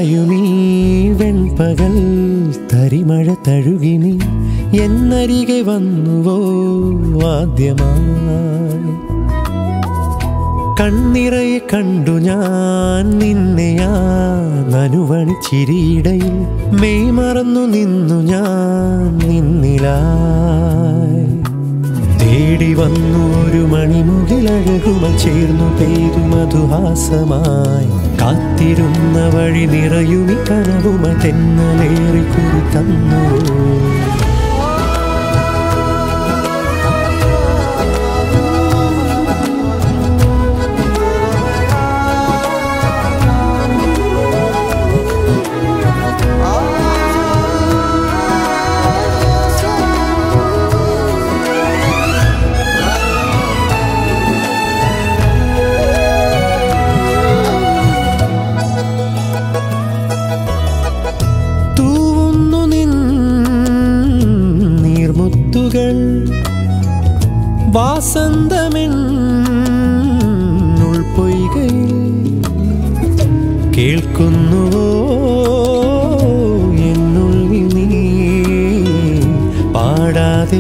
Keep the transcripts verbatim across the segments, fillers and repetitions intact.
ചായുമീ വെൺപകൽ തരിമഴ തഴുകിനി എന്നരികെ വന്നുവോ ആദ്യമായി. കണ്ണിറയെ കണ്ടു ഞാൻ നിന്നെയാ നനുവണി ചിരിയിടയിൽ മെയ് മറന്നു നിന്നു ഞാൻ നിന്നിലായി. തേടി വന്നു ഒരു മണിമുകിലഴകുമായി ചേർന്നു പെയ്തു മധുഹാസമായി. കാത്തിരുന്ന വഴി നിറയുമി കനവുമായി തെന്നലേറി കുറി തന്നു. വാസന്തമെന്നുൾപ്പൊയ്കയിൽ കേൾക്കുന്നുവോ എന്നുള്ളിൽ നീ പാടാതെ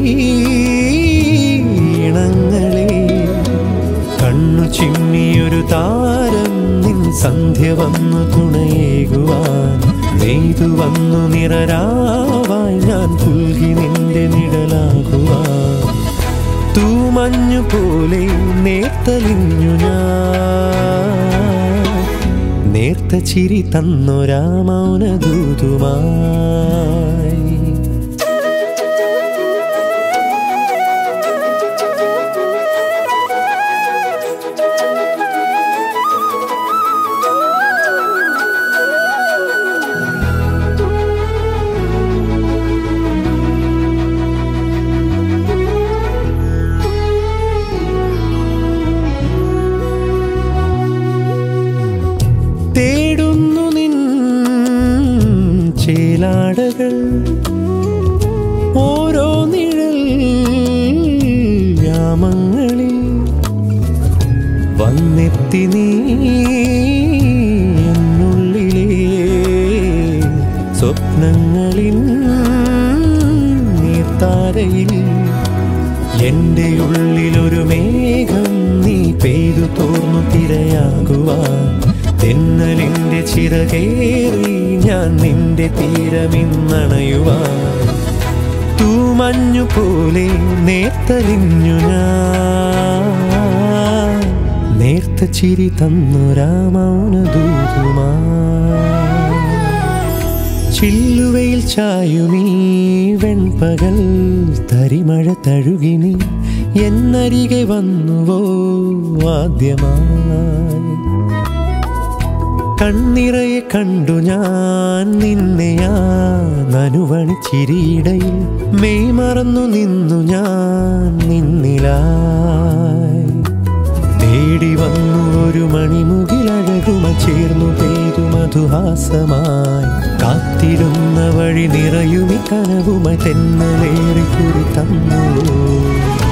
ഈണങ്ങളെ. കണ്ണു ചിമ്മിയൊരു താരം നിൻ സന്ധ്യ വന്നു തുണയേകുവാൻ. നെയ്തു വന്നു നിറരാവായി ഞാൻ പുൽകി നിന്റെ നിഴലാകുവാൻ. തൂമഞ്ഞു പോലെ നേർത്തലിഞ്ഞു ഞാൻ നേർത്ത ചിരി തന്നൊരാ മൗനദൂതുമായി. തേടുന്നു നിൻ ചേലാടകൾ ഓരോ നിഴൽ യാമങ്ങളിൽ വന്നെത്തി നീ എന്നുള്ളിലെ സ്വപ്നങ്ങളിൽ നീർത്താരയിൽ. എൻ്റെ ഉള്ളിലൊരു മേഘം നീ പെയ്തു തോർന്നു തിരയാകുവാൻ. തെന്നലിൻ്റെ ചിറകേറി ഞാൻ നിന്റെ തീരമിന്നണയുവാൻ. തൂമഞ്ഞു പോലെ നേർത്തലിഞ്ഞു ഞാൻ നേർത്ത ചിരി തന്നൊരാ മൗനദൂതുമായി. ചില്ലുവയിൽ ചായുമീ വെൺപകൽ തരിമഴ തഴുകിനി എന്നരികെ വന്നുവോ ആദ്യമായി. കണ്ണിറയെ കണ്ടു ഞാൻ നിന്നെയാ നനുവണി ചിരിയിടയിൽ മെയ് മറന്നു നിന്നു ഞാൻ നിന്നിലായി. തേടി വന്നു ഒരു മണിമുകിലഴകുമായി ചേർന്നു പെയ്തു മധുഹാസമായി. കാത്തിരുന്ന വഴി നിറയുമി കനവുമായി തെന്നലേറി കുറി തന്നു.